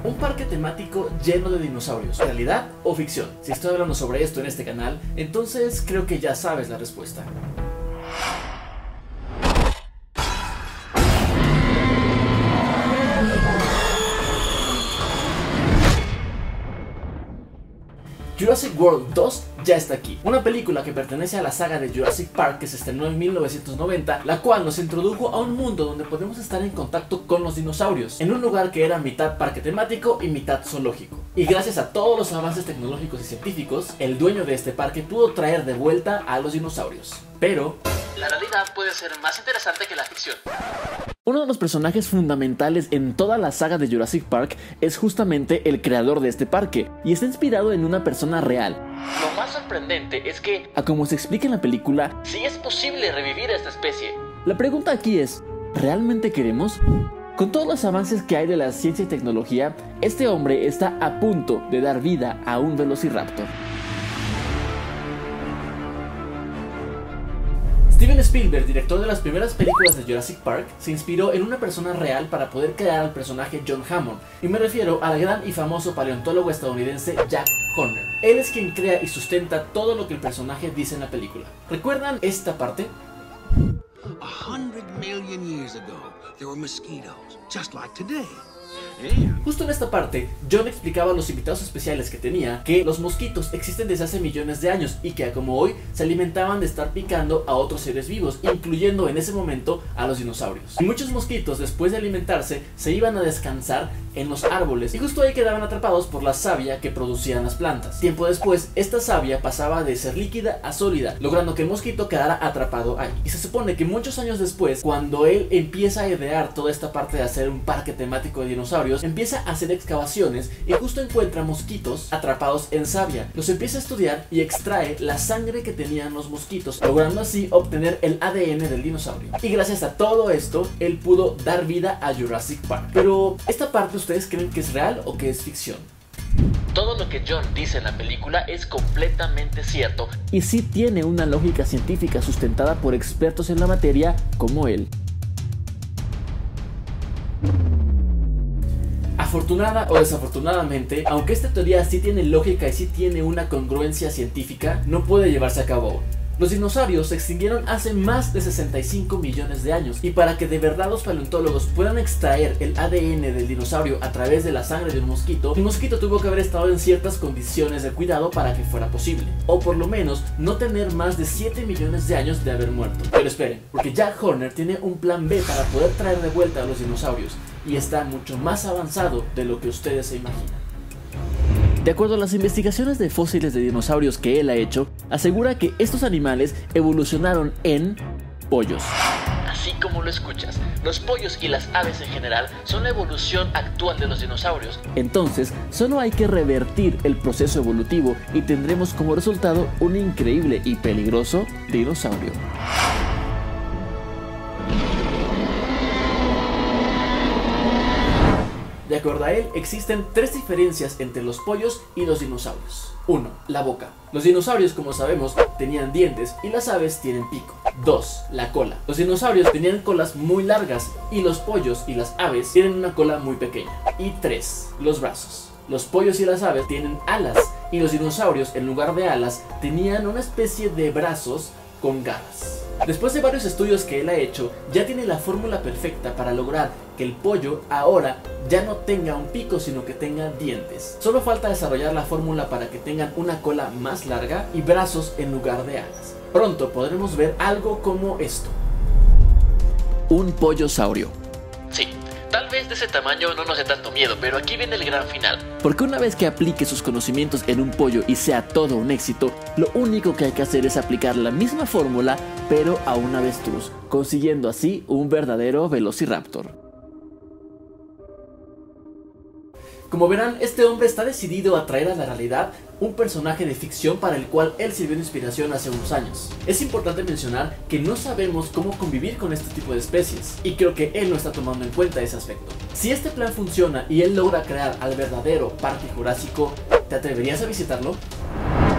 Un parque temático lleno de dinosaurios, ¿realidad o ficción? Si estoy hablando sobre esto en este canal, entonces creo que ya sabes la respuesta. Jurassic World 2 ya está aquí, una película que pertenece a la saga de Jurassic Park que se estrenó en 1990, la cual nos introdujo a un mundo donde podemos estar en contacto con los dinosaurios, en un lugar que era mitad parque temático y mitad zoológico. Y gracias a todos los avances tecnológicos y científicos, el dueño de este parque pudo traer de vuelta a los dinosaurios. Pero la realidad puede ser más interesante que la ficción. Uno de los personajes fundamentales en toda la saga de Jurassic Park es justamente el creador de este parque, y está inspirado en una persona real. Lo más sorprendente es que, a como se explica en la película, sí es posible revivir a esta especie. La pregunta aquí es, ¿realmente queremos? Con todos los avances que hay de la ciencia y tecnología, este hombre está a punto de dar vida a un velociraptor. Steven Spielberg, director de las primeras películas de Jurassic Park, se inspiró en una persona real para poder crear al personaje John Hammond, y me refiero al gran y famoso paleontólogo estadounidense Jack Horner. Él es quien crea y sustenta todo lo que el personaje dice en la película. ¿Recuerdan esta parte? 100 million years ago, there were mosquitoes, just like today. Justo en esta parte, John explicaba a los invitados especiales que tenía que los mosquitos existen desde hace millones de años y que como hoy se alimentaban de estar picando a otros seres vivos, incluyendo en ese momento a los dinosaurios. Y muchos mosquitos, después de alimentarse, se iban a descansar en los árboles y justo ahí quedaban atrapados por la savia que producían las plantas. Tiempo después, esta savia pasaba de ser líquida a sólida, logrando que el mosquito quedara atrapado ahí. Y se supone que muchos años después, cuando él empieza a idear toda esta parte de hacer un parque temático de dinosaurios, empieza a hacer excavaciones y justo encuentra mosquitos atrapados en savia. Los empieza a estudiar y extrae la sangre que tenían los mosquitos, logrando así obtener el ADN del dinosaurio. Y gracias a todo esto, él pudo dar vida a Jurassic Park. Pero esta parte, ¿ustedes creen que es real o que es ficción? Todo lo que John dice en la película es completamente cierto y sí tiene una lógica científica sustentada por expertos en la materia como él. Afortunada o desafortunadamente, aunque esta teoría sí tiene lógica y sí tiene una congruencia científica, no puede llevarse a cabo aún. Los dinosaurios se extinguieron hace más de 65 millones de años, y para que de verdad los paleontólogos puedan extraer el ADN del dinosaurio a través de la sangre de un mosquito, el mosquito tuvo que haber estado en ciertas condiciones de cuidado para que fuera posible, o por lo menos no tener más de 7 millones de años de haber muerto. Pero esperen, porque Jack Horner tiene un plan B para poder traer de vuelta a los dinosaurios, y está mucho más avanzado de lo que ustedes se imaginan. De acuerdo a las investigaciones de fósiles de dinosaurios que él ha hecho, asegura que estos animales evolucionaron en pollos. Así como lo escuchas, los pollos y las aves en general son la evolución actual de los dinosaurios. Entonces, solo hay que revertir el proceso evolutivo y tendremos como resultado un increíble y peligroso dinosaurio. De acuerdo a él, existen tres diferencias entre los pollos y los dinosaurios. 1. La boca. Los dinosaurios, como sabemos, tenían dientes y las aves tienen pico. 2. La cola. Los dinosaurios tenían colas muy largas y los pollos y las aves tienen una cola muy pequeña. Y 3. Los brazos. Los pollos y las aves tienen alas y los dinosaurios, en lugar de alas, tenían una especie de brazos con garras. Después de varios estudios que él ha hecho, ya tiene la fórmula perfecta para lograr que el pollo ahora ya no tenga un pico, sino que tenga dientes. Solo falta desarrollar la fórmula para que tengan una cola más larga y brazos en lugar de alas. Pronto podremos ver algo como esto. Un pollosaurio. Sí. Tal vez de ese tamaño no nos dé tanto miedo, pero aquí viene el gran final. Porque una vez que aplique sus conocimientos en un pollo y sea todo un éxito, lo único que hay que hacer es aplicar la misma fórmula, pero a un avestruz, consiguiendo así un verdadero velociraptor. Como verán, este hombre está decidido a traer a la realidad un personaje de ficción para el cual él sirvió de inspiración hace unos años. Es importante mencionar que no sabemos cómo convivir con este tipo de especies, y creo que él no está tomando en cuenta ese aspecto. Si este plan funciona y él logra crear al verdadero Parque Jurásico, ¿te atreverías a visitarlo?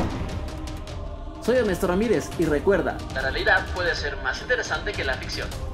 Soy Ernesto Ramírez y recuerda, la realidad puede ser más interesante que la ficción.